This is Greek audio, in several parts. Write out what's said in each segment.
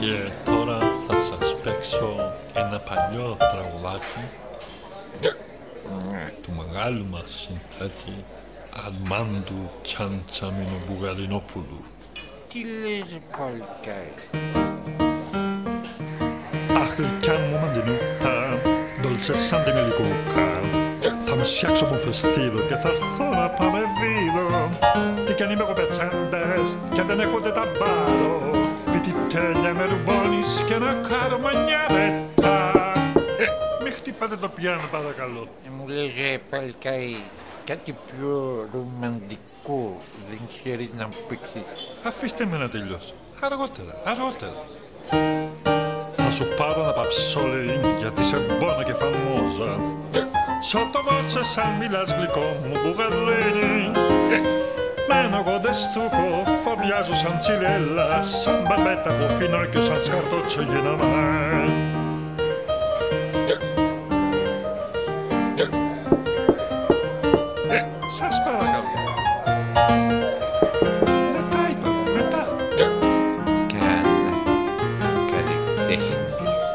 Και τώρα θα σας παίξω ένα παλιό τραγουδάκι του μεγάλου μας συνθέτη ΑΡΜΑΝΤΟ ΤΣΑΝΤΣΑΜΙΝΟΜΠΟΥΓΑΡΙΝΟΠΟΥΛΟΥ. Τι λες παλικάρι? Αχ, γλυκιά μου μαντινούτα, dolce σαν τη Μελικουκα. Θα μου φτιάξω μου φεστίδο και θα έρθω να πάμε βίδο. Τι κι αν είμαι εγώ πετσέντες και δεν έχω ούτε τα μπάρο. Πίτι τέλεια με ρουμπώνεις και να κάνω μανιαρέτα. Μη χτυπάτε το πιάνο παρακαλώ. Μου λες παλικάρι, κάτι πιο ρομαντικό δεν ξέρεις να μου παίξεις? Αφήστε με να τελειώσω. Αργότερα. Θα σου πάρω ένα παψόλι γιατί σε μπώνω και φαμόζα. Sottovoce σαν μιλάς γλυκό μου μπουγαρίνι. Μένω εγώ δεστούκο, φοβιάζω σαν τσιλέλα. Σαν μπαμπέτα από φινόκιο, σαν σκαρτότσο γίνομαι. Σας παρακαλώ. Μετά είπαμε, μετά. Καλά, καλή τέχνη.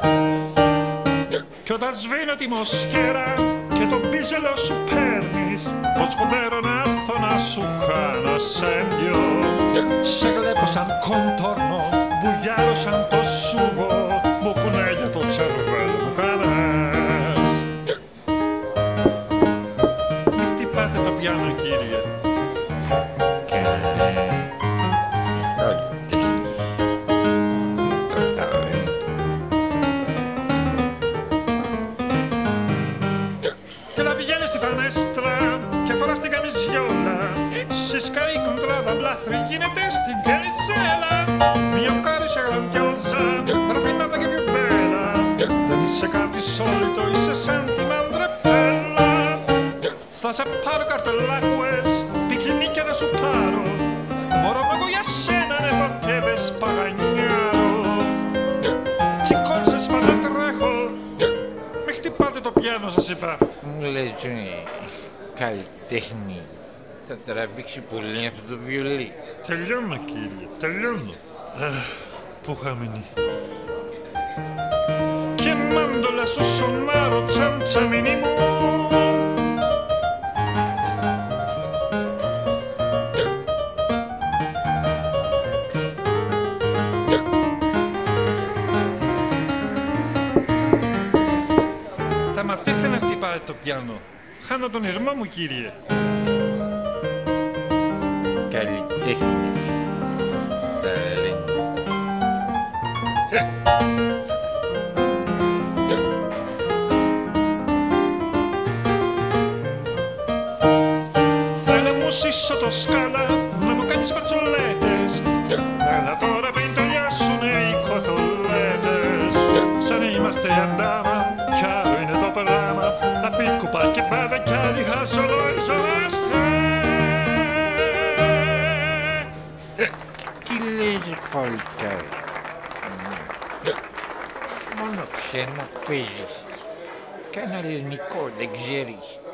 Κι όταν σβήνω τη μοσχέρα και τον πίζελο σου παίρνεις, πως σκοπεύω να έρθω να σου κάνω ασέντιο. Σε βλέπω σαν κοντόρνο, μπουγιάρω σαν το σούγο, μου κουνέλια το τσερβέλο μου κάνες. Μη χτυπάτε το πιάνο κύριε. Και να βγαίνεις στη φανέστρα και φοράς την καμιζιόλα. Συσκάει κοντράδα μπλάθρη γίνεται στην καλιζέλα. Mio caro sei grandiosa, raffinata che più bella. Δεν είσαι κάτι σόλιτο, είσαι σαν τη μαντρεπέλα. Θα σε πάρω καρτελάκουες, πικινίκια να σου πάρω. Μπορώ εγώ για σένα, ναι ποτέ δεν σπαγανιάρω. Σηκώσες πάντα τρέχω. Μη χτυπάτε το πιάνο σας είπα. Μου λες καλλιτέχνη, θα τραβήξει πολύ αυτό το βιολί. Τελειώνω κύριε, τελειώνω. Πού είχα μείνει? Και μάντολα σου σονάρω τσαντσαμίνι μου. Σταματήστε να χτυπάτε το πιάνο. Χάνω τον ηρμό μου κύριε. Καλλιτέχνη. Τα λένε. Έλα μου σύσσω το σκάλα, να μου κάνεις πατσολέτες. Έλα τώρα πριν τελειώσουνε οι κοτολέτες. Σαν είμαστε η αντάμα, κι άλλο είναι το πράγμα. Να πει κουπά και πάντα κι άλλοι χασολόιζομαστε. Τι λες παλικάρι? Μόνο ξένα παίζεις. Κάνα ελληνικό δεν ξέρεις?